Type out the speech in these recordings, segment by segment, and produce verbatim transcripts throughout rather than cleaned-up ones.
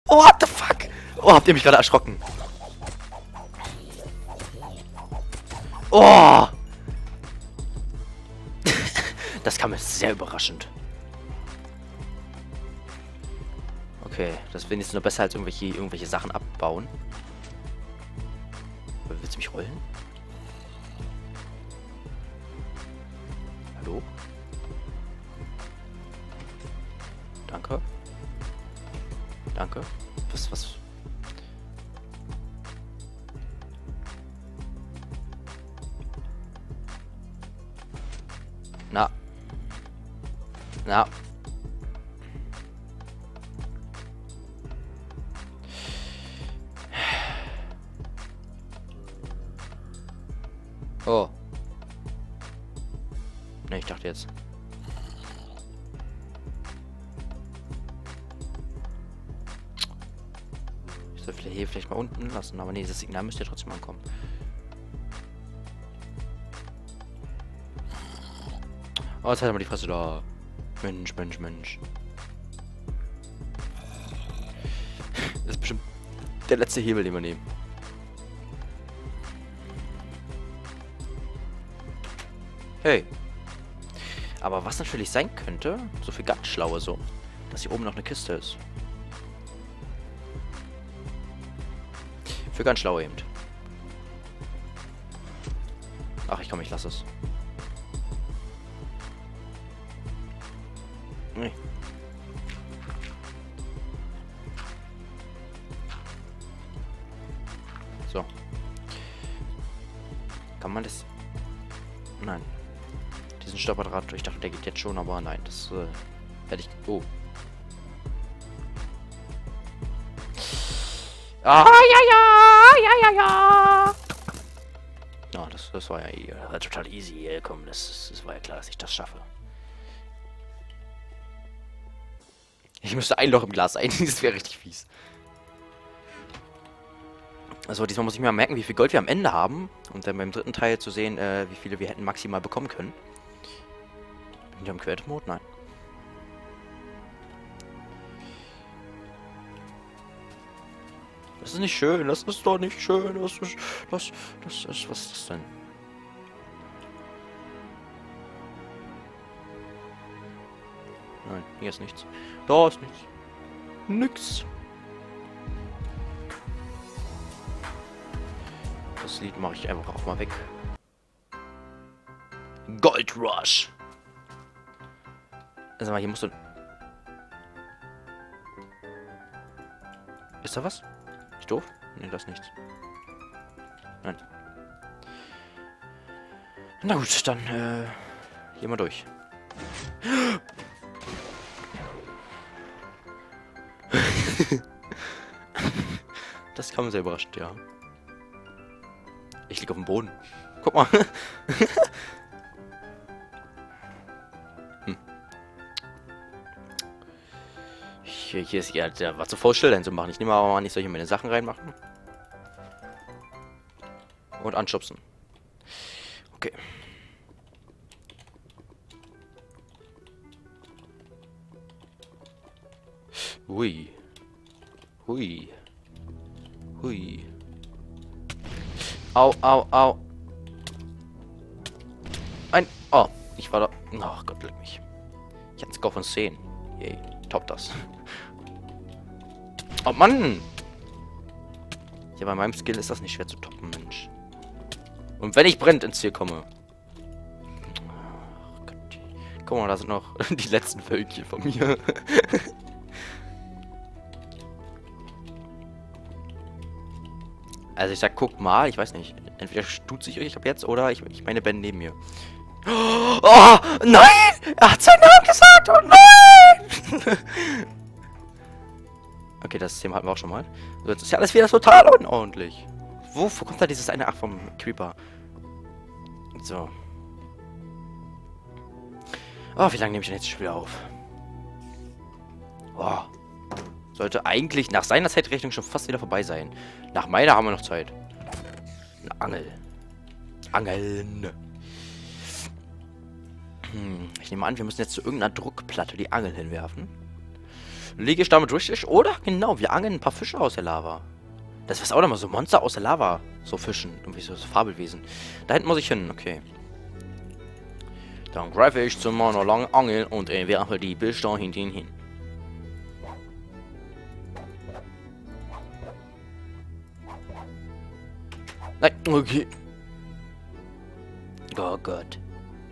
Oh, what the fuck? Oh, habt ihr mich gerade erschrocken? Oh! Das kam mir sehr überraschend. Okay, das ist wenigstens noch besser als irgendwelche, irgendwelche Sachen abbauen. Willst du mich rollen? Hallo? Danke. Danke. Was, was? Na. Na. Oh. Ne, ich dachte jetzt. Ich soll vielleicht hier vielleicht mal unten lassen, aber nee, das Signal müsste ja trotzdem ankommen. Oh, jetzt halt mal die Fresse da. Mensch, Mensch, Mensch. Das ist bestimmt der letzte Hebel, den wir nehmen. Hey. Aber was natürlich sein könnte, so für ganz Schlaue so, dass hier oben noch eine Kiste ist. Für ganz Schlaue eben. Ach, ich komm, ich lasse es. Nee. So. Kann man das... Nein. Diesen Stopperdraht, ich dachte, der geht jetzt schon, aber nein, das äh, hätte ich... Oh. Ah, ja, ja, ja, ja, ja. Ja, das, das war ja eh, war total easy. Komm, das, das war ja klar, dass ich das schaffe. Ich müsste ein Loch im Glas ein, das wäre richtig fies. Also diesmal muss ich mir mal merken, wie viel Gold wir am Ende haben. Und dann beim dritten Teil zu sehen, äh, wie viele wir hätten maximal bekommen können. Bin ich am Creative-Mode? Nein. Das ist nicht schön, das ist doch nicht schön. Das ist, das, das ist, was ist das denn? Nein, hier ist nichts. Da ist nichts. Nix. Das Lied mache ich einfach auch mal weg. Gold Rush. Also mal, hier musst du... Ist da was? Ist doof? Ne, das ist nichts. Nein. Na gut, dann äh, hier mal durch. Das kam sehr überraschend, ja. Ich liege auf dem Boden. Guck mal. hm. Hier, hier ist ja, der war zu voll still zu machen. Ich nehme aber mal nicht, soll ich meine Sachen reinmachen. Und anschubsen. Okay. Hui. Hui. Hui. Au, au, au. Ein... Oh, ich war da... Ach Gott, leck mich. Ich hatte einen Score von zehn. Yay, top das. Oh Mann! Ja, bei meinem Skill ist das nicht schwer zu toppen, Mensch. Und wenn ich brennend ins Ziel komme... Ach Gott. Guck mal, da sind noch die letzten Völkchen von mir. Also ich sag, guck mal, ich weiß nicht. Entweder stutze ich euch ab jetzt oder ich, ich meine Ben neben mir. Oh, nein! Er hat seinen Namen gesagt! Oh nein! Okay, das Thema hatten wir auch schon mal. So, jetzt ist ja alles wieder total unordentlich. Wo, wo kommt da dieses eine... Ach, vom Creeper. So. Oh, wie lange nehme ich denn jetzt das Spiel auf? Oh. Sollte eigentlich nach seiner Zeitrechnung schon fast wieder vorbei sein. Nach meiner haben wir noch Zeit. Eine Angel. Angeln. Hm, ich nehme an, wir müssen jetzt zu irgendeiner Druckplatte die Angel hinwerfen. Liege ich damit richtig? Oder? Genau, wir angeln ein paar Fische aus der Lava. Das ist auch nochmal so Monster aus der Lava. So Fischen. Irgendwie so, so Fabelwesen. Da hinten muss ich hin, okay. Dann greife ich zu meiner langen Angel und äh, werfe die bis da hinten hin. Nein, okay. Oh Gott.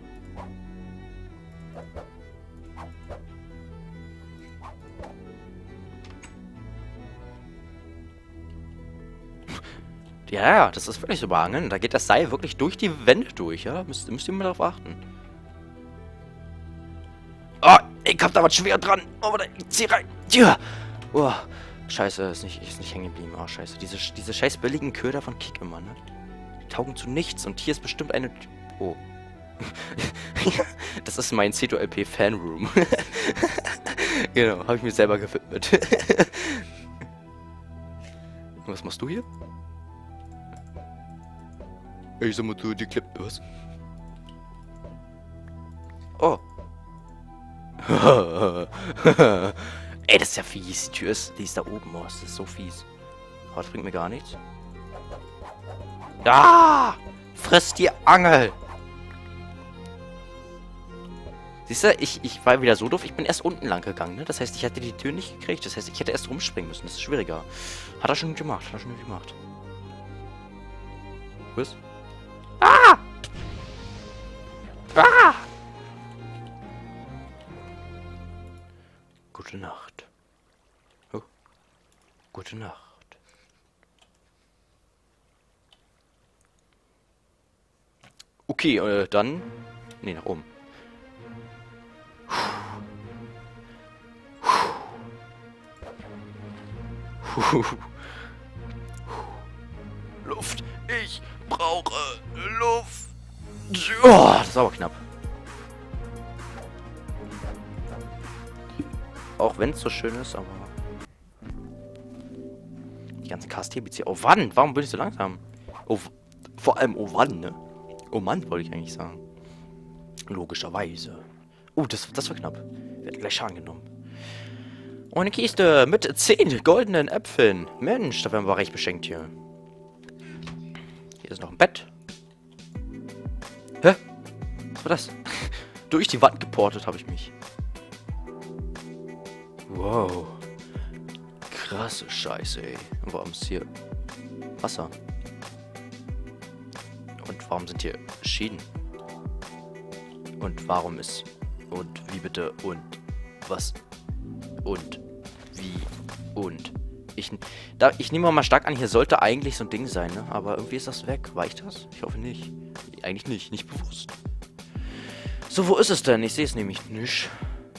Ja, ja, das ist wirklich so bei Angeln. Da geht das Seil wirklich durch die Wände durch, ja? Müsst, müsst ihr mal darauf achten. Oh, ich hab da was schwer dran. Oh, warte, ich zieh rein. Ja. Oh, scheiße, ist nicht, ist nicht hängen geblieben. Oh, scheiße. Diese, diese scheiß billigen Köder von Kick immer, ne? Die taugen zu nichts. Und hier ist bestimmt eine... Oh. Das ist mein C zwei L P Fanroom. Genau, habe ich mir selber gewidmet. Was machst du hier? Ich sag mal, du, die klappt was. Oh. Ey, das ist ja fies. Die Tür ist, die ist da oben. Oh, das ist so fies. Aber das bringt mir gar nichts. Ah! Friss die Angel! Siehst du, ich, ich war wieder so doof, ich bin erst unten lang gegangen, ne? Das heißt, ich hatte die Tür nicht gekriegt. Das heißt, ich hätte erst rumspringen müssen. Das ist schwieriger. Hat er schon gut gemacht. Hat er schon gut gemacht. Was? Ah! Ah! Gute Nacht. Oh. Gute Nacht. Okay, äh, dann... Nee, nach oben. Luft. Ich brauche Luft. Oh, das ist aber knapp. Auch wenn es so schön ist, aber... Die ganze K S T B C... Oh, wann? Warum bin ich so langsam? Oh, vor allem, oh, wann, ne? Oh, Mann, wollte ich eigentlich sagen. Logischerweise. Oh, das, das war knapp. Wir hatten gleich Schaden genommen. Oh, eine Kiste mit zehn goldenen Äpfeln. Mensch, da werden wir recht beschenkt hier. Hier ist noch ein Bett. Hä? Was war das? Durch die Wand geportet habe ich mich. Wow. Krasse Scheiße, ey. Und warum ist hier Wasser? Und warum sind hier Schienen? Und warum ist... Und wie bitte? Und was? Und wie? Und ich... Da, ich nehme mal stark an, hier sollte eigentlich so ein Ding sein, ne? Aber irgendwie ist das weg. War ich das? Ich hoffe nicht. Eigentlich nicht. Nicht bewusst. So, wo ist es denn? Ich sehe es nämlich nicht.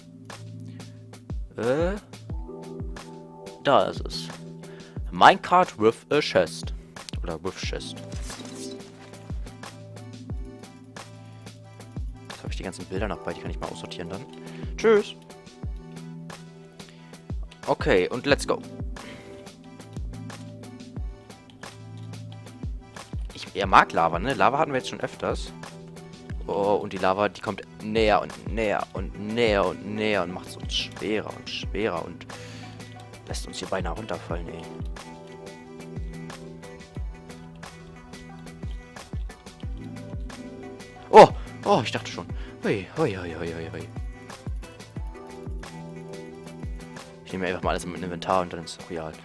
Äh... Da ist es. Minecart with a chest. Oder with chest. Jetzt habe ich die ganzen Bilder noch bei, die kann ich mal aussortieren dann. Tschüss. Okay, und let's go. Ich, er mag Lava, ne? Lava hatten wir jetzt schon öfters. Oh, und die Lava, die kommt näher und näher und näher und näher und macht es uns schwerer und schwerer und lässt uns hier beinahe runterfallen, ey. Oh, oh, ich dachte schon. Hui, hui, hui, hui, hui, hui. Ich nehme einfach mal alles im Inventar und dann ist es real.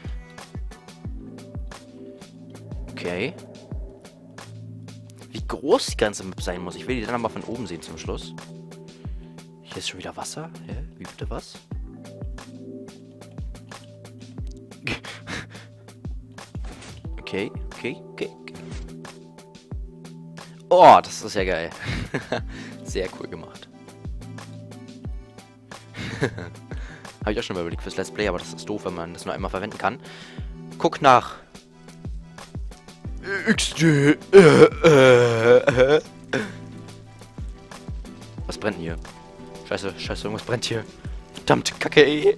Okay. Wie groß die ganze Map sein muss. Ich will die dann mal von oben sehen zum Schluss. Hier ist schon wieder Wasser. Hä? Wie bitte was? Okay, okay, okay. Oh, das ist ja geil. Sehr cool gemacht. Habe ich auch schon mal überlegt fürs Let's Play, aber das ist doof, wenn man das nur einmal verwenden kann. Guck nach. X D. Was brennt hier? Scheiße, scheiße, irgendwas brennt hier. Verdammt, Kacke, ey.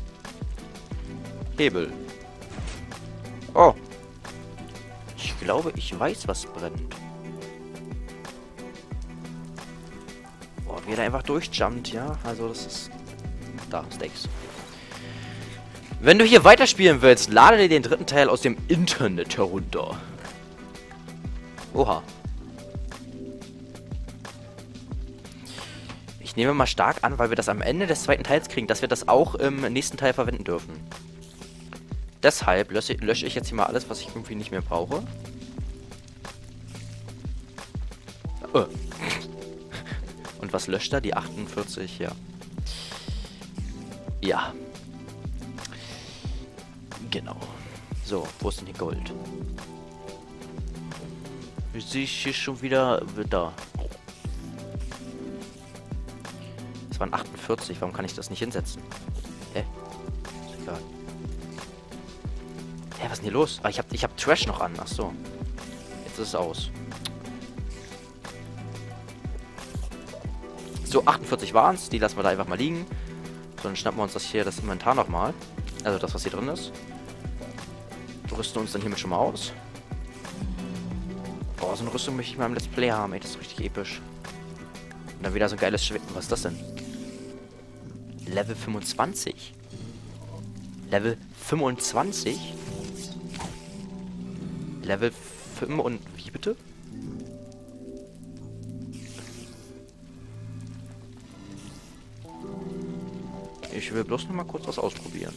Hebel. Oh. Ich glaube, ich weiß, was brennt. Boah, wie er da einfach durchjumpt, ja? Also, das ist... Da, Steaks. Wenn du hier weiterspielen willst, lade dir den dritten Teil aus dem Internet herunter. Oha. Ich nehme mal stark an, weil wir das am Ende des zweiten Teils kriegen, dass wir das auch im nächsten Teil verwenden dürfen. Deshalb lösche, lösche ich jetzt hier mal alles, was ich irgendwie nicht mehr brauche. Oh. Und was löscht da? Die achtundvierzig, ja. Ja. Genau. So, wo ist denn hier Gold? Ich sehe hier schon wieder da. Das waren achtundvierzig. Warum kann ich das nicht hinsetzen? Hä? Ist egal. Hä, was ist denn hier los? Ah, ich hab, ich hab Trash noch an. Ach so. Jetzt ist es aus. So, achtundvierzig waren es. Die lassen wir da einfach mal liegen. So, dann schnappen wir uns das hier, das Inventar nochmal. Also das, was hier drin ist. Rüsten uns dann hiermit schon mal aus. Boah, so eine Rüstung möchte ich mal im Let's Play haben, ey. Das ist richtig episch. Und dann wieder so ein geiles Schwert. Was ist das denn? Level fünfundzwanzig. Level fünfundzwanzig? Level fünf und... Wie bitte? Ich will bloß noch mal kurz was ausprobieren.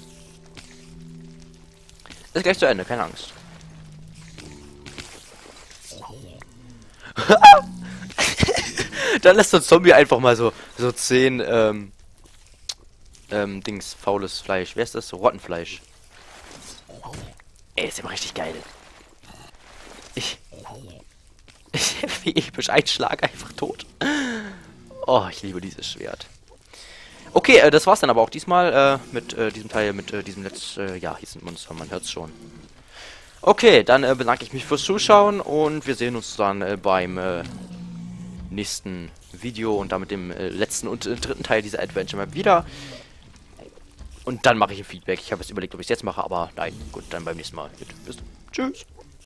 Ist gleich zu Ende, keine Angst. Dann lässt uns Zombie einfach mal so so zehn ähm, ähm, Dings, faules Fleisch. Wer ist das? So Rottenfleisch. Ey, ist immer richtig geil. Ich... Ich... Wie episch. Ein Schlag, einfach tot. Oh, ich liebe dieses Schwert. Okay, äh, das war's dann aber auch diesmal äh, mit äh, diesem Teil, mit äh, diesem Let's... Äh, ja, hier sind Monster, man hört's schon. Okay, dann äh, bedanke ich mich fürs Zuschauen und wir sehen uns dann äh, beim äh, nächsten Video und damit dem äh, letzten und äh, dritten Teil dieser Adventure Map wieder. Und dann mache ich ein Feedback. Ich habe jetzt überlegt, ob ich es jetzt mache, aber nein. Gut, dann beim nächsten Mal. Bis dann. Tschüss.